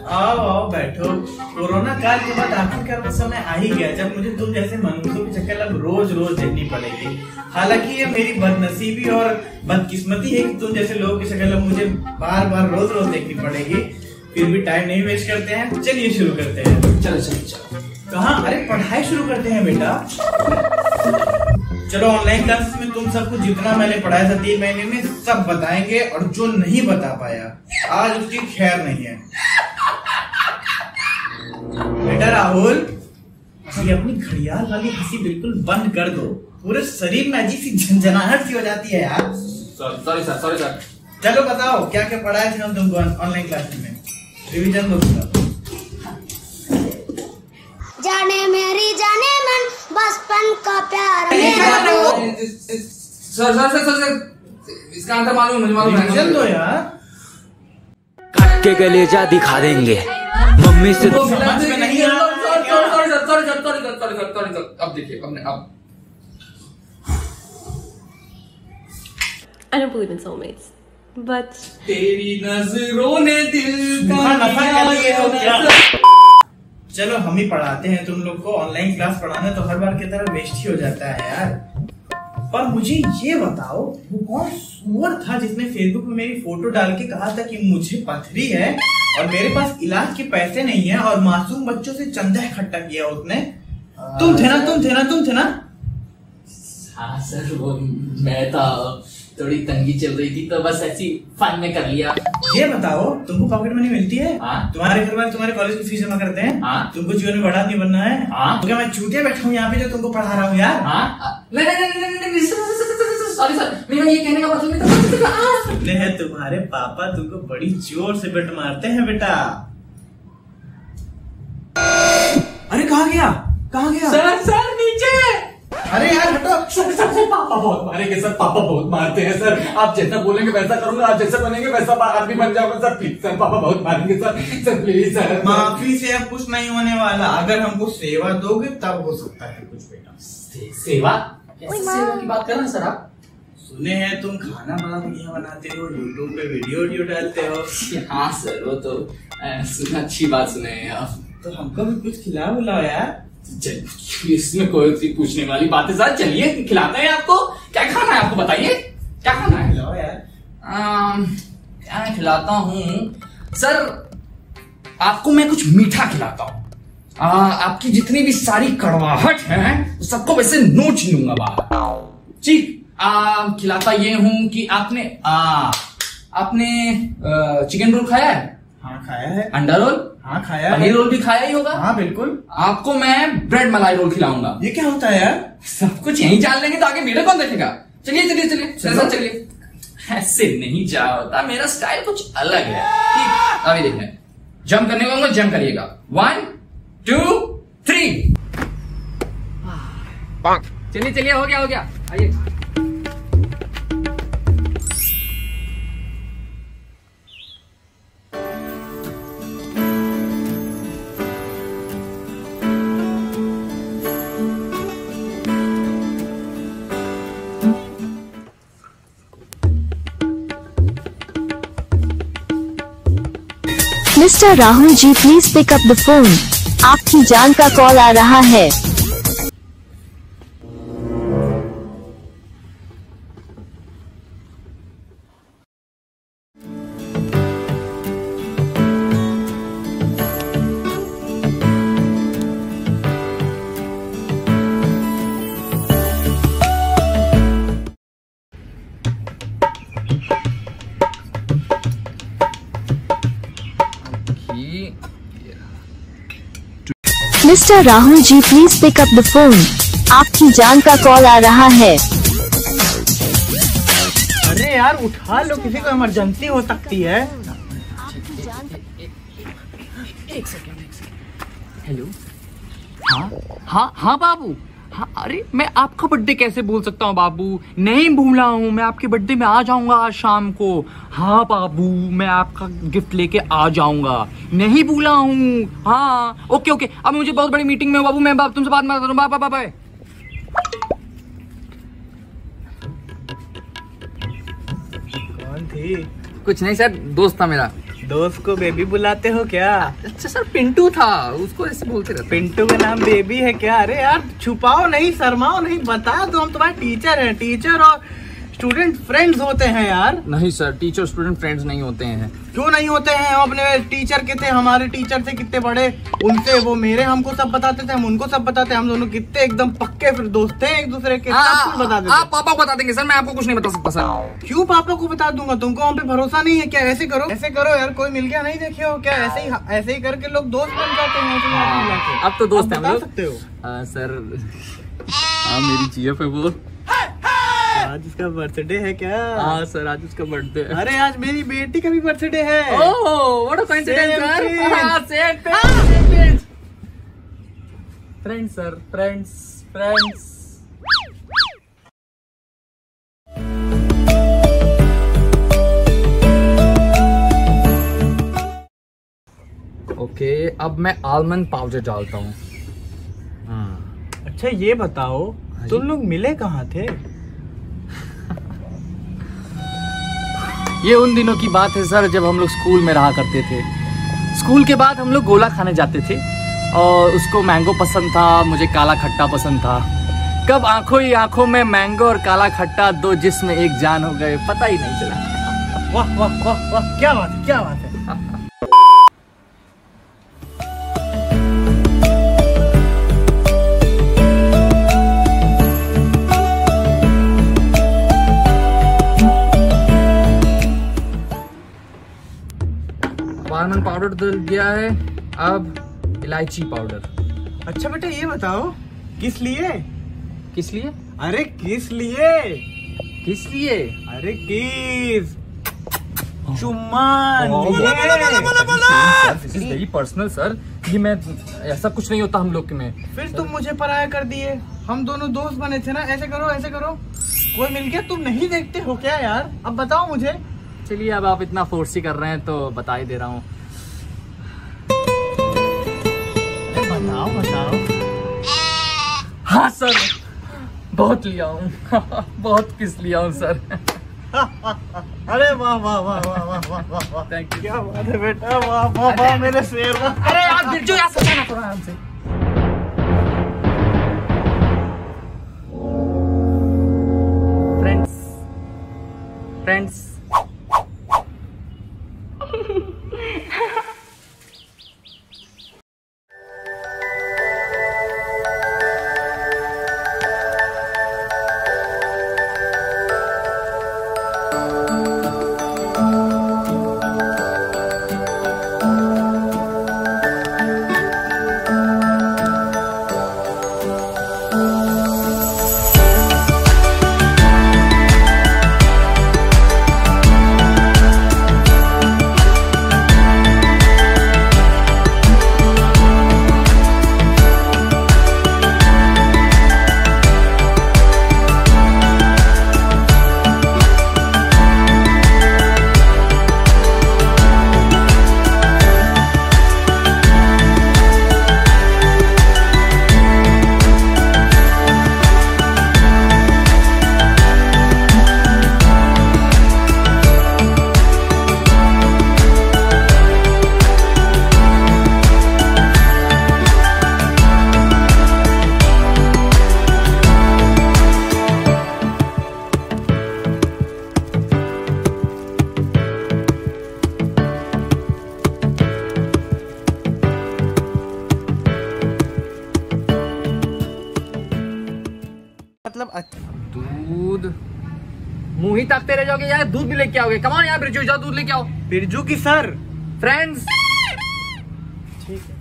आओ आओ बैठो। कोरोना काल के बाद आखिरकार वो समय आ ही गया जब मुझे तुम जैसे मनुष्यों की शक्ल अब रोज रोज देखनी पड़ेगी। हालांकि ये मेरी बदनसीबी और बदकिस्मती है कि तुम जैसे लोगों की शक्ल अब मुझे बार बार रोज रोज देखनी पड़ेगी। फिर भी टाइम नहीं वेस्ट करते हैं, चलिए शुरू करते हैं। चलो चलो चलो। कहाँ? अरे पढ़ाई शुरू करते हैं बेटा। चलो ऑनलाइन क्लास में तुम सबको जितना मैंने पढ़ाया था 3 महीने में सब बताएंगे, और जो नहीं बता पाया आज उसकी खैर नहीं है। बेटा राहुल, ये अपनी घड़ियाल वाली हंसी बिल्कुल बंद कर दो, पूरे शरीर में अजीब सी झंझनाहट सी हो जाती है यार। Sorry sir. चलो बताओ क्या क्या पढ़ाए थे हम तुमको ऑनलाइन क्लास में, रिवीजन दो पूरा। जाने मेरी जाने मन बचपन का प्यार। सर इसका आंसर मालूम, मुझे मालूम है। रिवीजन दो यार। काट के कलेजा दिखा देंगे मम्मी से। समझ में नहीं आ रहा। सॉरी। अब देखिए अब I don't believe in soulmates, but तेरी नजरों ने दिल का चलो हम ही पढ़ाते हैं तुम लोग को। ऑनलाइन क्लास पढ़ाना तो हर बार की तरह वेस्ट ही हो जाता है यार। पर मुझे ये बताओ, वो कौन सुअर था जिसने फेसबुक में मेरी फोटो डाल के कहा था कि मुझे पथरी है और मेरे पास इलाज के पैसे नहीं है, और मासूम बच्चों से चंदा इकट्ठा किया उसने? तुम थे ना? हाँ सर, वो मैं था, थोड़ी तंगी चल रही थी तो बस ऐसी फन में कर लिया। ये बताओ, तुमको पॉकेट मनी मिलती है? हाँ। तुम्हारे घर वाले तुम्हारे कॉलेज की फीस जमा करते हैं? हाँ। तुमको जीवन में बड़ा आदमी बनना है? हाँ। तो क्या मैं चूतिया बैठा हूँ यहाँ पे जो तुमको पढ़ा रहा हूँ यार? हाँ। नहीं, सॉरी सर, मेरा ये कहने का मतलब नहीं था। सुनते हैं तुम्हारे पापा तुमको बड़ी जोर से बेट मारते हैं बेटा। अरे कहाँ गया? सर नीचे। अरे यार हटो। सर पापा बहुत मारेंगे सर, पापा बहुत मारते हैं सर। आप जैसा बोलेंगे वैसा करूंगा, आप जैसा बनेंगे वैसा आदमी बन जाऊंगा सर। प्लीज सर, पापा बहुत मारेंगे सर प्लीज सर। माफी से अब कुछ नहीं होने वाला, अगर हमको सेवा दोगे तब हो सकता है कुछ बेटा। सेवा? सेवा की बात कर रहे हैं सर आप? सुने हैं तुम खाना बड़ा बढ़िया बनाते हो, यूट्यूब पे वीडियो डालते हो। हाँ सर, वो तो सुना, अच्छी बात सुने हैं आप। तो हमको भी कुछ खिलाओ यार। इसमें कोई सी पूछने वाली बात है सर, चलिए खिलाते हैं आपको। क्या खाना है आपको, बताइए क्या खाना है? खिलाओ यार। क्या खिलाता हूँ सर? आपको मैं कुछ मीठा खिलाता हूँ। आपकी जितनी भी सारी कड़वाहट है सबको वैसे नोच लूंगा बाहर। ठीक, खिलाता ये हूँ कि आपने चिकन रोल खाया है? हाँ खाया है। अंडा रोल? हाँ खाया है। पनीर रोल भी खाया ही होगा? हाँ बिल्कुल। आपको मैं ब्रेड मलाई रोल खिलाऊंगा। ये क्या होता है यार? सब कुछ यहीं जान लेंगे तो आगे मेरे कौन देखेगा। चलिए। ऐसे नहीं जा होता, मेरा स्टाइल कुछ अलग है। ठीक, अभी देखना है। जंप करने को जंप करिएगा। 1 2 3। चलिए हो गया। आइए। Mister Rahul ji, please pick up the phone. आपकी जान का कॉल आ रहा है। Mister Rahul ji, please pick up the phone. आपकी जान का कॉल आ रहा है। अरे यार उठा लो, किसी को इमरजेंसी हो सकती है। एक सेकंड। हेलो। हाँ बाबू। हाँ, अरे मैं आपका बर्थडे कैसे भूल सकता हूँ बाबू? नहीं भूला हूँ, मैं आपके बर्थडे में आ जाऊंगा आज शाम को। हाँ बाबू, मैं आपका गिफ्ट लेके आ जाऊंगा, नहीं भूला हूँ। हाँ ओके। अब मुझे बहुत बड़ी मीटिंग में हूँ बाबू, मैं तुमसे बात मत करूँ। बाय। कौन थी? कुछ नहीं सर, दोस्त था मेरा। दोस्त को बेबी बुलाते हो क्या? अच्छा सर, पिंटू था, उसको ऐसे बोलते रहते। पिंटू का नाम बेबी है क्या? अरे यार छुपाओ नहीं, शर्माओ नहीं, बता दो हम तुम्हारे टीचर हैं। टीचर और स्टूडेंट फ्रेंड्स होते हैं यार। नहीं सर, टीचर स्टूडेंट फ्रेंड्स नहीं होते हैं। क्यों नहीं होते हैं? हम अपने टीचर के थे, हमारे टीचर थे कितने बड़े, उनसे वो मेरे हमको सब बताते थे, हम उनको सब बताते। हम दोनों कितने एकदम पक्के फिर दोस्त थे एक दूसरे के, सब कुछ बता देते। आप पापा को बता देंगे सर, मैं आपको कुछ नहीं बता सकता सर। क्यों पापा को बता दूंगा? तुमको हम पे भरोसा नहीं है क्या? ऐसे करो यार, कोई मिल गया नहीं देखे हो क्या? ऐसे ही करके लोग दोस्त बन जाते हैं। अब तो दोस्त हैं बता सकते हो सर। हाँ, मेरी जीएफ है वो। आज उसका बर्थडे है क्या? हाँ सर, आज उसका बर्थडे है। अरे आज मेरी बेटी का भी बर्थडे है। Oh, what a coincidence sir. हाँ, same page. Friends sir, friends. Okay, अब मैं आलमंड पाउडर डालता हूँ। अच्छा ये बताओ, तुम लोग मिले कहाँ थे? ये उन दिनों की बात है सर, जब हम लोग स्कूल में रहा करते थे। स्कूल के बाद हम लोग गोला खाने जाते थे और उसको मैंगो पसंद था, मुझे काला खट्टा पसंद था। कब आंखों ही आंखों में मैंगो और काला खट्टा, दो जिस्म एक जान हो गए, पता ही नहीं चला। वाह वाह वाह वाह, क्या बात है, क्या बात है। आलमंड पाउडर डल गया है, अब इलायची पाउडर। अच्छा बेटा ये बताओ, किस लिए? किस लिए? अरे किस लिए? किस लिए? अरे किस? चुम्मा this is very personal sir. ये मैं, ऐसा कुछ नहीं होता हम लोग के में। फिर तुम मुझे पराया कर दिए। हम दोनों दोस्त बने थे ना। ऐसे करो, कोई मिल गया? तुम नहीं देखते हो क्या यार? अब बताओ मुझे। चलिए, अब आप इतना फोर्स ही कर रहे हैं तो बता ही दे रहा हूँ। बताओ। हाँ सर, बहुत लिया हूँ। बहुत किस लिया हूँ सर। अरे वाह वाह वाह वाह वाह वाह वाह वाह, थैंक यू। क्या बात है बेटा, वाह वाह वाह मेरे शेर। अरे यार बिरजू, यार समझाना थोड़ा हमसे। फ्रेंड्स दूध, मुंह ही ताकते रह जाओगे यार, दूध भी लेके आओगे। कम ऑन यार बिरजू, जाओ दूध लेके आओ। बिरजू की सर। फ्रेंड्स, ठीक है।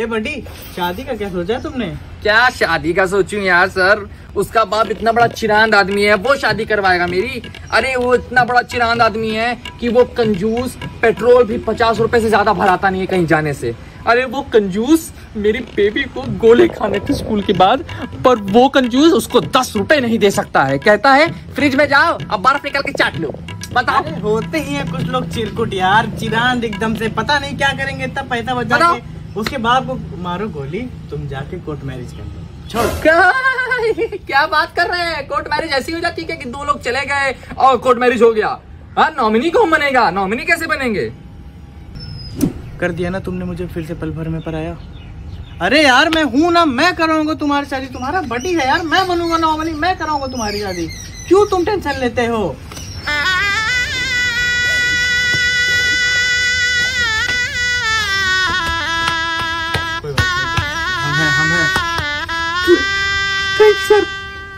ए बडी, शादी का क्या सोचा है तुमने? क्या शादी का सोचूं यार सर, उसका बाप इतना बड़ा चिरांद आदमी है, वो शादी करवाएगा मेरी। अरे वो इतना बड़ा चिरांद आदमी है कि वो कंजूस पेट्रोल भी 50 रुपए से ज्यादा भराता नहीं है कहीं जाने से। अरे वो कंजूस मेरी बेबी को गोले खाने थे स्कूल के बाद, पर वो कंजूस उसको 10 रुपए नहीं दे सकता है। कहता है फ्रिज में जाओ अब बर्फ निकल के चाट लो। बताओ। होते ही है कुछ लोग चिरकुट यार, चिरांद एकदम से पता नहीं क्या करेंगे, इतना पैसा बचा के उसके बाप को मारो गोली, तुम जाके कोर्ट मैरिज कर लो। छोड़। क्या बात कर रहे हैं, कोर्ट मैरिज ऐसी हो जाती है कि 2 लोग चले गए और कोर्ट मैरिज हो गया। हाँ, नॉमिनी कौन बनेगा? नॉमिनी कैसे बनेंगे? कर दिया ना तुमने मुझे फिर से पल भर में पराया। अरे यार मैं हूं ना, मैं कराऊंगा तुम्हारी शादी, तुम्हारा बड़ी है यार, मैं बनूंगा नॉमिनी, मैं कराऊंगा तुम्हारी शादी। क्यों तुम टेंशन लेते हो? हम हैं। Thanks sir.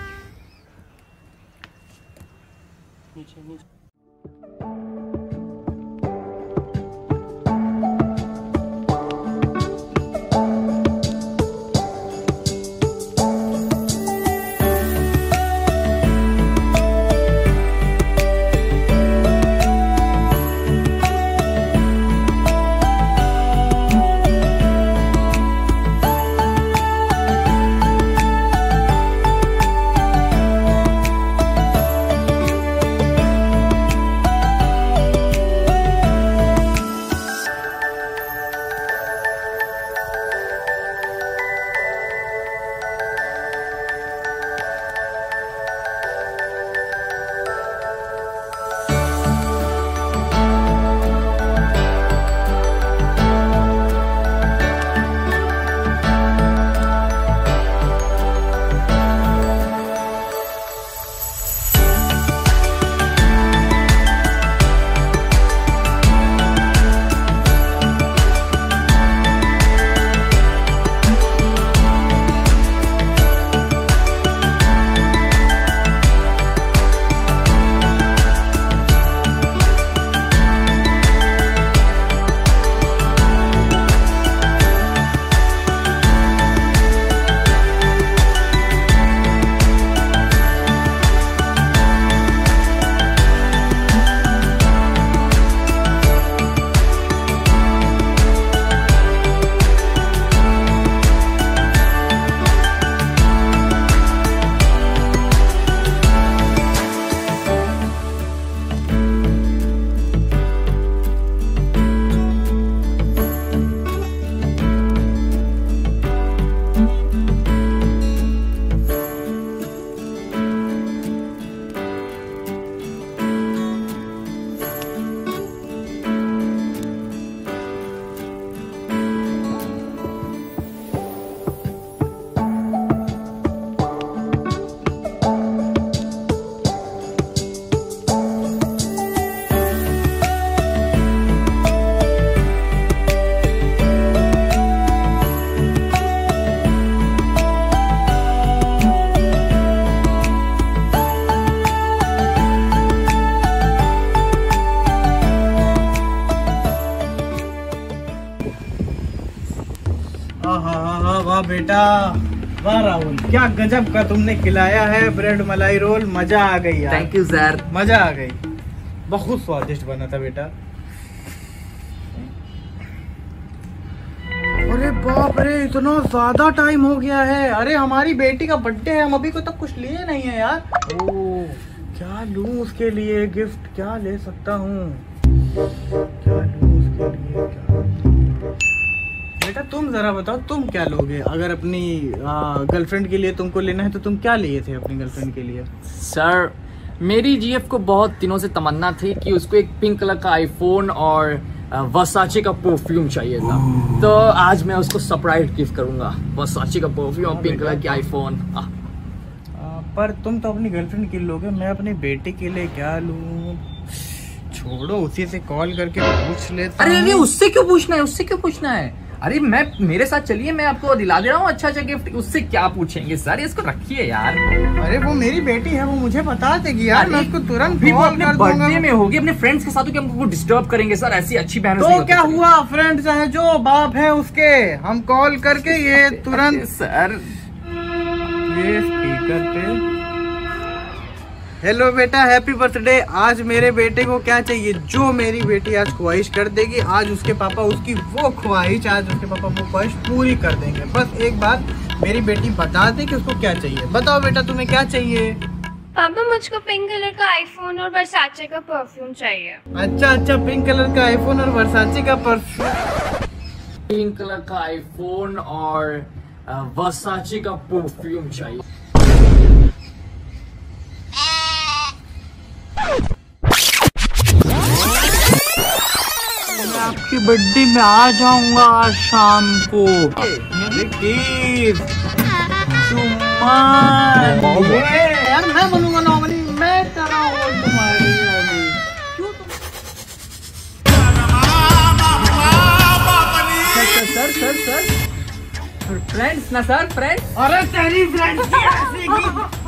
वाह बेटा, वाह राहुल, क्या गजब का तुमने खिलाया है ब्रेड मलाई रोल, मजा आ गई यार। Thank you sir. मजा आ गई, बहुत स्वादिष्ट बना था बेटा। अरे बाप रे, इतना ज्यादा टाइम हो गया है। अरे हमारी बेटी का बर्थडे है, हम अभी को तक कुछ लिए नहीं है यार। ओ, क्या लूं उसके लिए गिफ्ट, क्या ले सकता हूँ, क्या लूं उसके लिए, क्या? बेटा तुम जरा बताओ, तुम क्या लोगे? अगर अपनी गर्लफ्रेंड के लिए तुमको लेना है तो तुम क्या लिए थे अपनी गर्लफ्रेंड के लिए? सर मेरी जीएफ को बहुत दिनों से तमन्ना थी कि उसको एक पिंक कलर का आईफोन और वर्साचे का परफ्यूम चाहिए था, तो आज मैं उसको सरप्राइज गिफ्ट करूंगा, वर्साचे का परफ्यूम और पिंक कलर की आईफोन। पर तुम तो अपनी गर्लफ्रेंड के लोगे, मैं अपनी बेटी के लिए क्या लूं? छोड़ो, उसी से कॉल करके पूछ लेता हूं। अरे उससे क्यों पूछना है, उससे क्यों पूछना है? अरे मैं मेरे साथ चलिए, मैं आपको दिला दे रहा हूँ अच्छा गिफ्ट। उससे क्या पूछेंगे सर, इसको रखिए यार। अरे वो मेरी बेटी है, वो मुझे बता देगी यार, मैं उसको तुरंत भी वो कॉल अपने कर दूंगा। बर्थडे में होगी, अपने फ्रेंड्स के साथ होगी, हम वो डिस्टर्ब करेंगे सर, ऐसी अच्छी बहन तो क्या हुआ, फ्रेंड चाहे जो बाप है उसके, हम कॉल करके ये तुरंत सर ये स्पीकर पे। हेलो बेटा, हैप्पी बर्थडे। आज मेरे बेटे को क्या चाहिए, जो मेरी बेटी आज ख्वाहिश कर देगी, आज उसके पापा उसकी वो ख्वाहिश, आज उसके पापा वो ख्वाहिश पूरी कर देंगे। बस एक बात मेरी बेटी बता दे कि उसको क्या चाहिए। बताओ बेटा, तुम्हें क्या चाहिए? पापा मुझको पिंक कलर का आईफोन और वर्साचे का परफ्यूम चाहिए। अच्छा, पिंक कलर का आईफोन और वर्साचे का परफ्यूम। पिंक कलर का आईफोन और वर्साचे का परफ्यूम चाहिए। आपकी बर्थडे में आ जाऊंगा आज शाम को। यार मैं बोलूंगा नॉर्मली, मैं कर रहा हूँ तुम्हारी सर फ्रेंड्स ना सर, फ्रेंड्स। अरे तेरी फ्रेंड्स